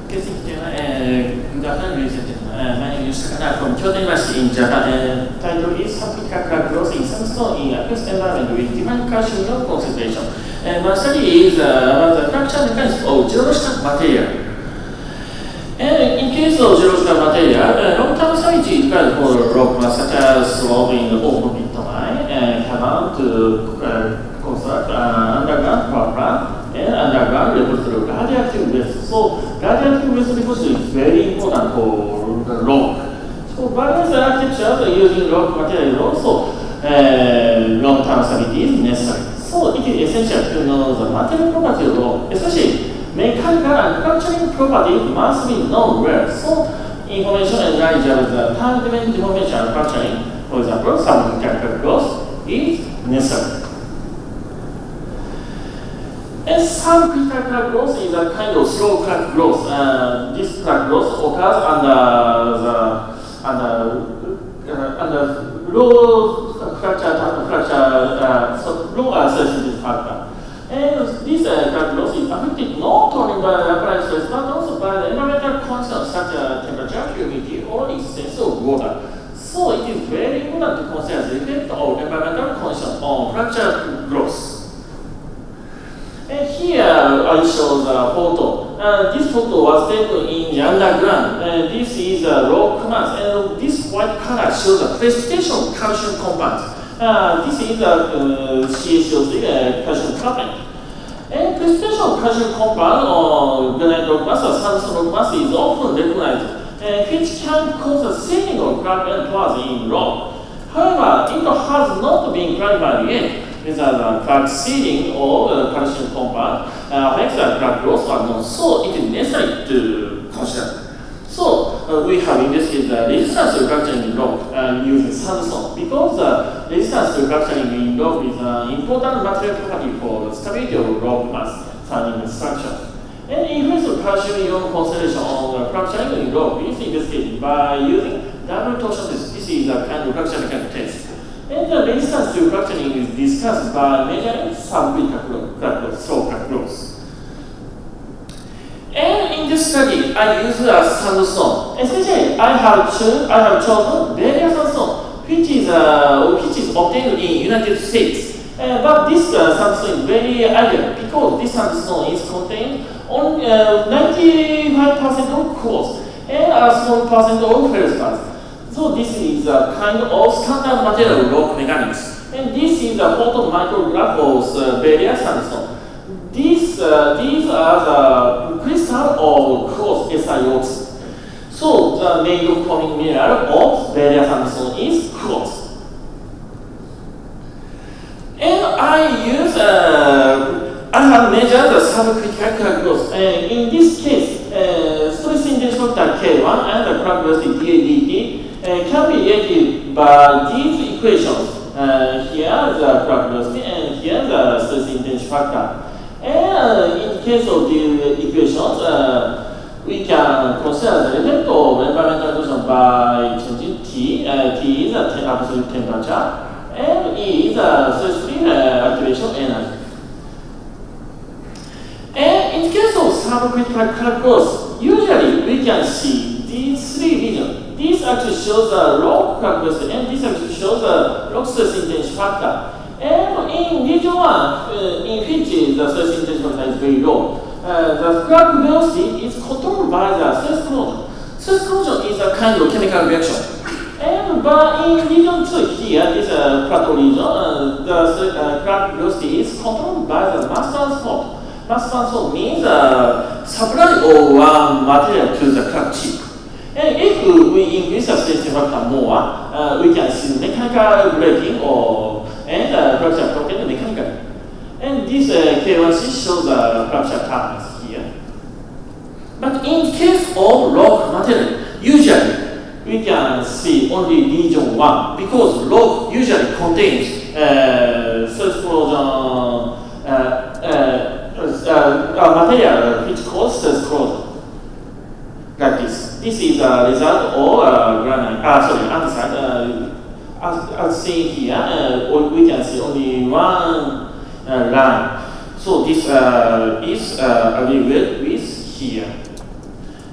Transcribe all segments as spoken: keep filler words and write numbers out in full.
Casing っていうのは、えー、グラフの類似っていうのは、えー、前に言ったかな、from Kyoto University in Japan, uh, title is Subcritical Crack Growth in Sandstone in Aqueous Environment with Different Calcium Ion Concentration. Uh, my study is uh, about the fracture mechanics of geological material. And in case of geological material, uh, long-term stability required for rock mass such as slope in the open pit mine and cavern to uh, construct uh, underground power plant and underground repository of radioactive waste. So radioactive waste repository is very important for the rock. So various architectures using rock material is also uh, long-term stability is necessary. So it is essential to know the material property of rock, especially mechanical and fracturing properties must be known well. So information and knowledge of the tangent deformation and fracturing, for example, submechanical growth is necessary. And subcritical growth is a kind of slow crack growth. Uh, this crack growth occurs under the under uh, under low fracture fracture uh, so low associated factor. And this uh, crack growth is affected not only by the applied stress but also by the environmental conditions such as temperature, humidity, or existence of water. So it is very important to consider the effect of environmental conditions on fracture growth. And here I show the photo. Uh, this photo was taken in the underground. Uh, this is a rock mass, and this white color shows a precipitation of calcium compounds. Uh, this is a uh, C A C O three uh, calcium carbonate. And precipitation of calcium compound on granite rock mass or sandstone rock mass is often recognized, uh, which can cause a sealing of crack pores in rock. However, it has not been clarified yet whether the crack sealing or uh, calcium compound uh, affects the crack growth or not. So it is necessary to consider. So uh, we have investigated the resistance to fracturing in rock uh, using sandstone because the resistance to fracturing in rock is an important material property for the stability of rock mass and structure. And the influence of calcium ion concentration on the fracturing in rock is investigated by using double torsion test. This is a kind of fracture mechanical test. And the resistance to fracturing is discussed by measuring subcritical crack growth, slow crack growth. And in this study, I used a sandstone. Especially, I have chosen, I have chosen Beria sandstone, which is uh, which is obtained in United States. Uh, but this uh, sandstone is very ideal because this sandstone is contained on ninety-five percent of quartz and a small percent of feldspar. So this is a kind of standard material rock mechanics. And this is a photo micrograph of uh, Beria sandstone. These, uh, these are the crystal of quartz S i O two. So the main forming mineral of Beria sandstone is quartz. And I use, uh, I have measured the subcritical crack growth. And in this case, uh, stress intention factor K one and the crack velocity D A D T Uh, can be related by these equations. Uh, here the crack velocity and here the stress intensity factor. And uh, in the case of these equations, uh, we can consider the effect of environmental conditions by changing T. Uh, T is the absolute temperature, and E is the stress-free uh, activation energy. And in the case of subcritical crack growth, usually we can see these three regions. This actually shows the rock crack velocity, and this actually shows the rock stress intensity factor. And in region one, uh, in which the stress intensity factor is very low, uh, the crack velocity is controlled by the stress corrosion. Stress corrosion is a kind of chemical reaction. And but in region two here, this uh, plateau region, uh, the uh, crack velocity is controlled by the mass transport. Mass transport means the supply of one material to the crack chip. And if we increase the stress factor more, uh, we can see mechanical breaking or and uh, fracture protein mechanically. And this uh, K one C shows the fracture patterns here. But in case of rock material, usually we can see only region one because rock usually contains uh, stress corrosion uh, uh, uh, material which causes stress corrosion. Like this. This is a result of uh, granite, uh, sorry, andesite. Uh, as, as seen here, uh, we can see only one uh, line. So this uh, is uh, agreed with here.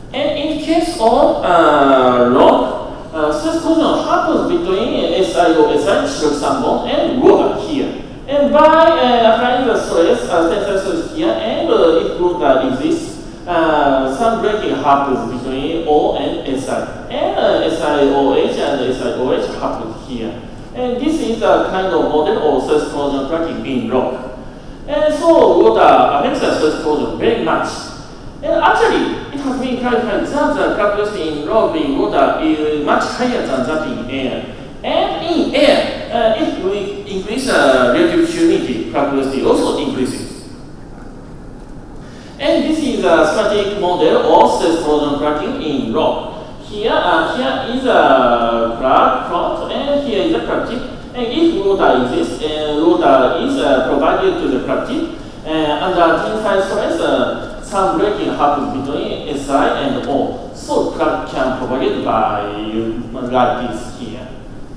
case of uh, rock, uh, stress corrosion happens between S I O S I, siloxane bond, and water here. And by uh, applying the stress, uh, tensile stress here, and uh, if water exists, uh, some breaking happens between O and S I. And uh, S I O H and S I O H happens here. And this is a kind of model of stress corrosion cracking in rock. And so water affects the stress corrosion very much. And actually, it has been clarified that the crack velocity in rock in water is much higher than that in air. And in air, uh, if we increase uh, relative humidity, crack velocity also increases. And this is a schematic model of stress corrosion cracking in rock. Here, uh, here is a crack front, and here is a crack tip. And if water exists, and water is uh, provided to the crack tip, uh, under tensile stress, uh, some breaking happens between S I and O. So crack can propagate by like this here.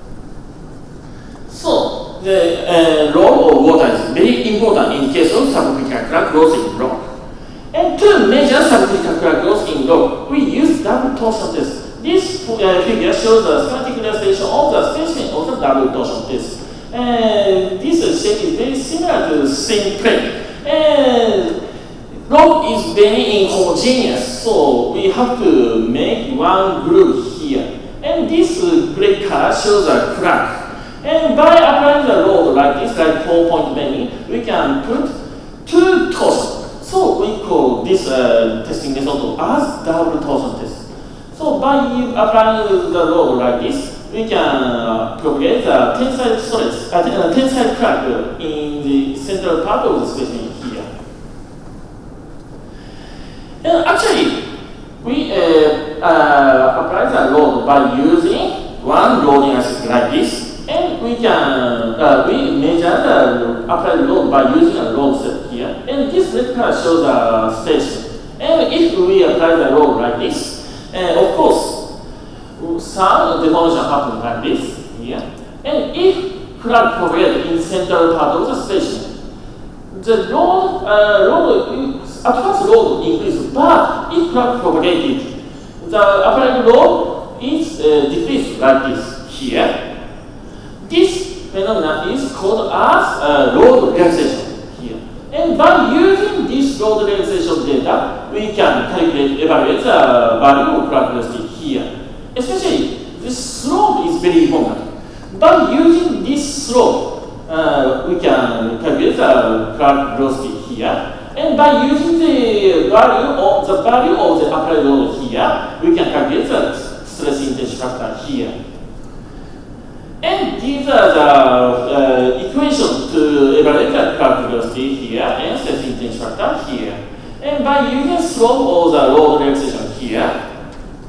So the uh, role of water is very important in case of subcritical crack growth in rock. And to measure subcritical crack growth in rock, we use double torsion test. This uh, figure shows the schematic illustration of the specimen of the double torsion test. And this uh, shape is very similar to the same plate. And rock is very inhomogeneous, so we have to make one groove here. And this uh, gray color shows a crack. And by applying the load like this, like four-point bending, we can put two torsions. So we call this uh, testing method as double torsion test. So by applying the load like this, we can uh, propagate the tensile stress, uh, tensile crack in the central part of the specimen here. And actually, we uh, uh, apply the load by using one loading axis like this. And we can uh, we measure the applied load by using a load set here. And this red color shows a station. And if we apply the load like this, uh, of course, some deformation happens like this here. And if crack propagated in central part of the station, the load, uh, load at first load increases, but if crack propagated, the applied load is uh, decreased like this here. This phenomenon is called as uh, load relaxation here. And by using this load relaxation data, we can calculate, evaluate the value of crack velocity here. Especially, this slope is very important. By using this slope, uh, we can calculate the crack velocity here. And by using the value of the value of the applied load here, we can calculate the stress intensity factor here. And these are the uh, equations to evaluate the crack velocity here and stress intensity factor here. And by using slope of the load relaxation here,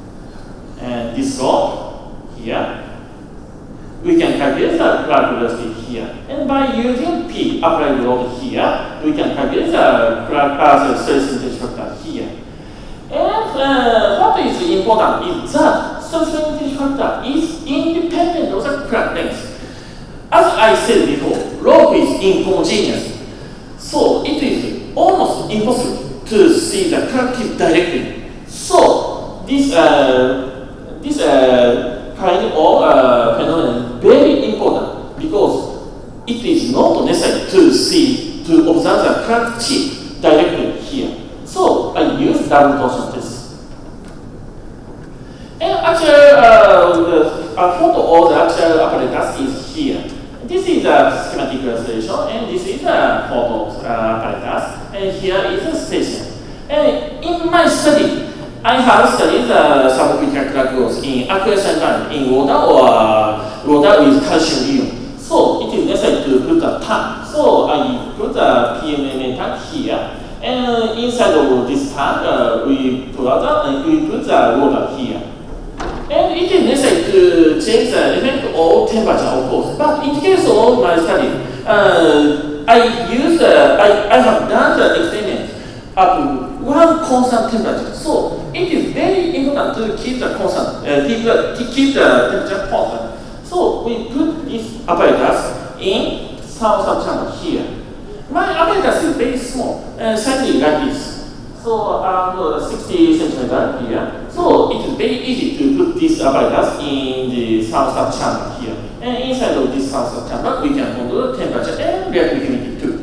and this slope here, we can calculate the crack velocity here. And by using P applied load here, we can calculate the crack uh, stress intensity factor here. And uh, what is important is that stress intensity factor is independent of the crack length. As I said before, rock is inhomogeneous, so it is almost impossible to see the crack tip directly. So this uh, this uh, kind of uh, phenomenon is very important because it is not necessary to see to observe the crack tip directly here. So I use double torsion test. And actual uh, a photo of the actual apparatus is here. This is a schematic illustration, and this is a photo of uh, apparatus, and here is a station. And in my study, I have studied the subcritical crack growth in aqueous environment in water or uh, water with calcium ion. So it is necessary to put a tank. So I put a P M M A tank here. And inside of this tank, uh, we put out uh, we put the water here. And it is necessary to change the effect of temperature, of course. But in case of my study, uh, I use uh, I, I have done the experiment at one constant temperature. So it is very important to keep the constant, uh, keep the to keep the temperature constant. So we put this apparatus in some subchannel here. My apparatus is very small, uh, slightly like this. So around uh, sixty centimeters here. So it is very easy to put these apparatus in the thermostat chamber here. And inside of this thermostat chamber, we can control the temperature and reactive humidity too.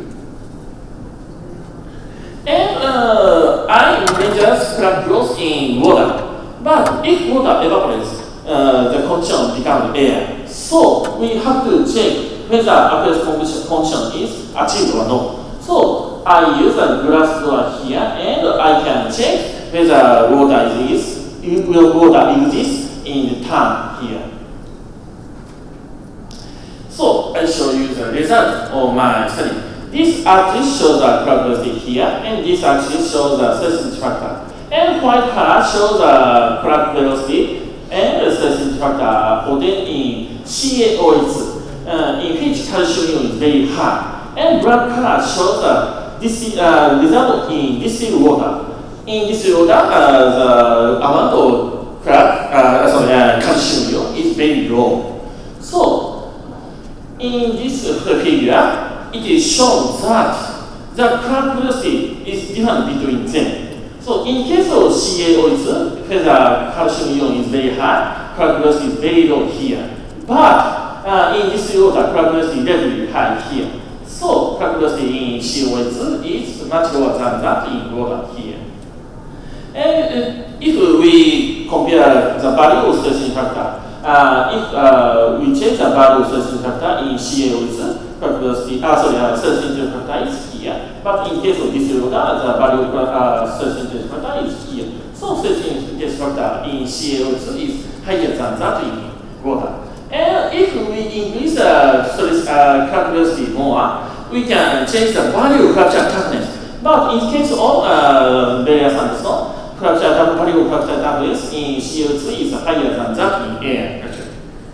And uh, I measures crack growth in water. But if water evaporates, uh, the condition becomes air. So we have to check whether aqueous condition is achieved or not. So I use a glass door here, and I can check whether water is water exists in the tank here. So I show you the result of my study. This axis shows the characteristic here, and this axis shows the sensitivity factor. And white color shows the crack velocity and the sensitivity factor obtained in C A O H, uh, in which calcium ion is very high. And black color shows the this, uh, result in distilled water. In distilled water, uh, the amount of crack, uh, sorry, uh, calcium ion is very low. So, in this figure, it is shown that the crack velocity is different between them. So in case of C A O H, whether calcium ion is very high, crack velocity is very low here. But uh, in this water, crack velocity is relatively high here. So crack velocity in C A O H is much lower than that in water here. And uh, if we compare the value of stress factor, uh, if uh, we change the value of stress factor in C A O H, crack velocity, uh, sorry, uh, stress factor is here. But in case of this water, the value of uh, stress factor is here. So stress factor in C A O H is higher than that in water. And if we increase the uh, stress uh, crack velocity more, we can change the value of fracture toughness. But in case of uh, barrier sandstone, fracture value of fracture toughness in C O two is higher than that in air, actually.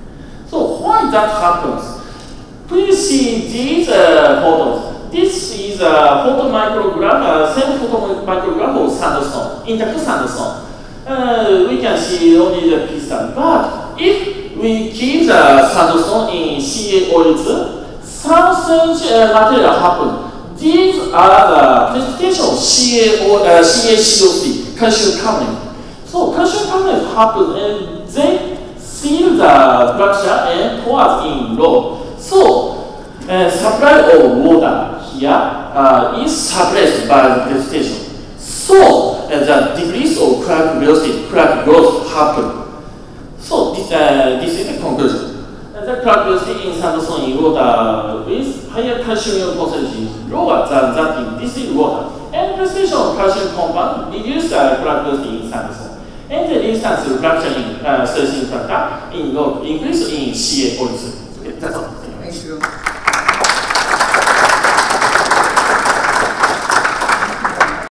So why that happens? Please see these uh, photos. This is a photo micrograph, uh, same photo micrograph of sandstone, intact sandstone. Uh, we can see only the piston. But if we keep the sandstone in C A O H, some strange uh, material happen. These are the precipitation of C A O, uh, C A C O three, calcium carbonate. So calcium carbonate happens and they seal the fracture and pours in load. So uh, supply of water here uh, is suppressed by the precipitation. So uh, the decrease of crack velocity, crack growth happen. So this, uh, this is the conclusion. The crack velocity in sandstone in water with higher calcium ion percentage is lower than that in distilled water. And precipitation of calcium compound reduces the crack velocity in sandstone. And the resistance to fracture in uh, stress factor in increase in C A O H.